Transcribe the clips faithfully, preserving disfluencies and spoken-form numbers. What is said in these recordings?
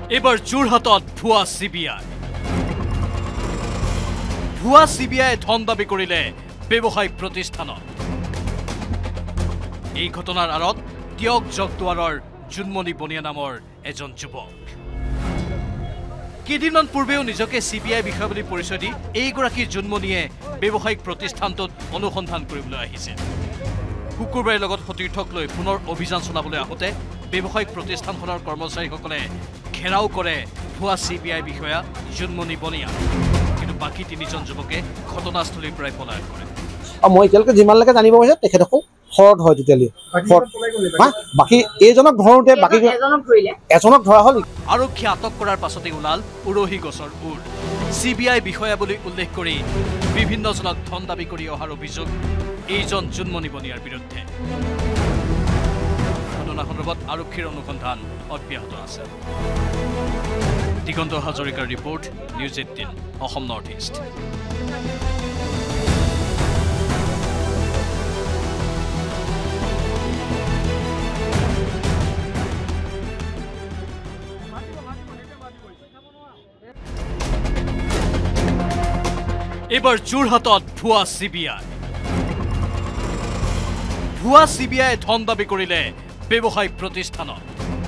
এবাৰ যোৰহাটত ভুৱা চি বি আই ভুৱা চি বি আই ধন দাবী কৰিলে ব্যৱসায়িক প্ৰতিষ্ঠানত এই ঘটনাৰ আঁৰত টিয়ক জগদুৱাৰৰ জুনমণি বনিয়া নামৰ এজন যুৱক কেইদিনমান পূৰ্বেও নিজকে চি বি আই বিষয়া বুলি পৰিচয় দি এইগৰাকী জুনমণিয়ে ব্যৱসায়িক প্ৰতিষ্ঠানটোত অনুসন্ধান কৰিবলৈ আহিছে শুকুৰবাৰে লগত সতীৰ্থক লৈ পুনৰ অভিযান চলাবলৈ আহোঁতে ব্যৱসায়িক প্ৰতিষ্ঠানখনৰ কৰ্মচাৰীসকলে ঘেৰাও কৰে ভুৱা চি বি আই বিষয়া জুনমণি বনিয়া কিন্তু বাকী তিনিজন যুৱকে ঘটনাস্থলীৰ পৰাই পলায়ন কৰে মই এতিয়ালৈকে যিমানলৈকে জানিব পাৰিছে তেখেতসকল ফৰ্ড হয় তেতিয়ালৈ বাকী এইজনক ধৰোঁতে বাকী এজনক ধৰা হ'ল আৰক্ষী আটক কৰাৰ পাছতে ওলাল উৰহি গছৰ উৰ চি বি আই বিষয়া বুলি উল্লেখ কৰি বিভিন্নজনক ধন দাবী কৰি অহাৰ অভিযোগ এইজন জুনমণি বনিয়াৰ বিৰুদ্ধে ঘটনা সন্দৰ্ভত আৰক্ষীৰ অনুসন্ধান অব্যাহত আছে দিগন্ত হাজৰিকাৰ report news eighteen Assam north east এবাৰ যোৰহাটত ভুৱা চি বি আই ভুৱা চি বি আই ধন দাবী কৰিলে ব্যৱসায়িক প্ৰতিষ্ঠানত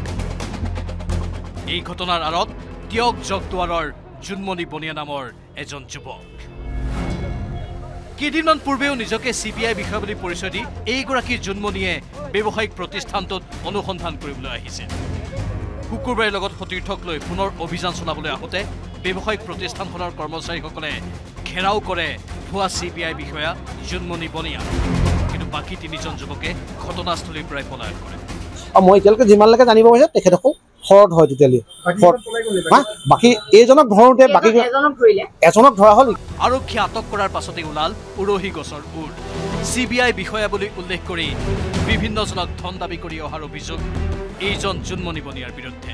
এই ঘটনাৰ আঁৰত টিয়ক জগদুৱাৰৰ জুনমণি বনিয়া নামৰ এজন যুৱক কেইদিনমান পূৰ্বেও নিজকে চি বি আই বিষয়া বুলি পৰিচয় দি এইগৰাকী জুনমণিয়ে ব্যৱসায়িক প্ৰতিষ্ঠানটোত অনুসন্ধান কৰিবলৈ আহিছে শুকুৰবাৰে লগত সতীৰ্থক লৈ পুনৰ অভিযান চলাবলৈ আহোঁতে ব্যৱসায়িক প্ৰতিষ্ঠানখনৰ কৰ্মচাৰীসকলে ঘেৰাও কৰে ভুৱা চি বি আই বিষয়া জুনমণি বনিয়া কিন্তু বাকী তিনিজন যুৱকে ঘটনাস্থলীৰ পৰাই পলায়ন কৰে মই এতিয়ালৈকে যিমানলৈকে জানিব পাৰিছে তেখেতসকল ফৰ্ড হয় তেতিয়ালৈ বাকী এইজনক ধৰোঁতে বাকী এজনক ধৰা হ'ল আৰক্ষী আটক কৰাৰ পাছতে ওলাল উৰহি গছৰ উৰ চি বি আই বিষয়া বুলি উল্লেখ কৰি বিভিন্নজনক ধন দাবী কৰি অহাৰ অভিযোগ এইজন জুনমণি বনিয়াৰ বিৰুদ্ধে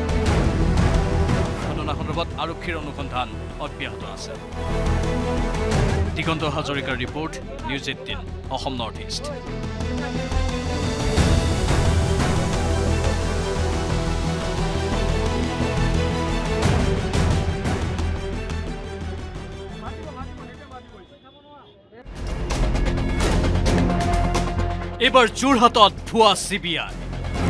ঘটনা সন্দৰ্ভত আৰক্ষীৰ অনুসন্ধান অব্যাহত আছে দিগন্ত হাজৰিকাৰ report news eighteen Assam north east এবাৰ যোৰহাটত ভুৱা চি বি আই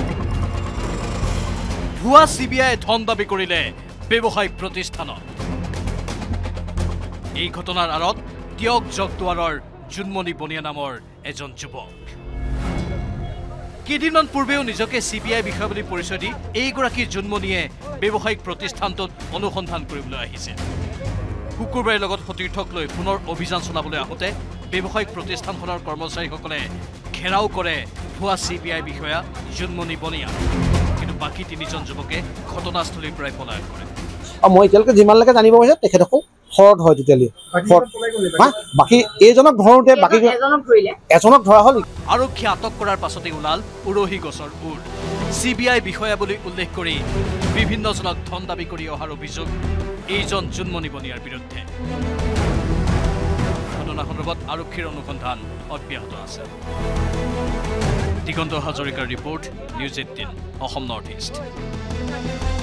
ভুৱা চি বি আই ধন দাবী কৰিলে ব্যৱসায়িক প্ৰতিষ্ঠানত এই ঘটনাৰ আঁৰত টিয়ক জগদুৱাৰৰ জুনমণি বনিয়া নামৰ এজন যুৱক কেইদিনমান পূৰ্বেও নিজকে চি বি আই বিষয়া বুলি পৰিচয় দি এইগৰাকী জুনমণিয়ে ব্যৱসায়িক প্ৰতিষ্ঠানটোত অনুসন্ধান কৰিবলৈ আহিছে শুকুৰবাৰে লগত সতীৰ্থক লৈ পুনৰ অভিযান চলাবলৈ আহোঁতে ব্যৱসায়িক প্ৰতিষ্ঠানখনৰ কৰ্মচাৰীসকলে ঘেৰাও কৰে ভুৱা চি বি আই বিষয়া জুনমণি বনিয়া কিন্তু বাকী তিনিজন যুৱকে ঘটনাস্থলীৰ পৰাই পলায়ন কৰে মই এতিয়ালৈকে যিমানলৈকে জানিব পাৰিছে তেখেতসকল ফৰ্ড হয় তেতিয়ালৈ বাকী এইজনক ধৰোঁতে বাকী এজনক ধৰা হ'ল আৰক্ষী আটক কৰাৰ পাছতে ওলাল উৰহি গছৰ উৰ চি বি আই বিষয়া বুলি উল্লেখ কৰি বিভিন্নজনক ধন দাবী কৰি অহাৰ অভিযোগ এইজন জুনমণি বনিয়াৰ বিৰুদ্ধে ঘটনা সন্দৰ্ভত আৰক্ষীৰ অনুসন্ধান অব্যাহত আছে দিগন্ত হাজৰিকাৰ report news eighteen Assam north east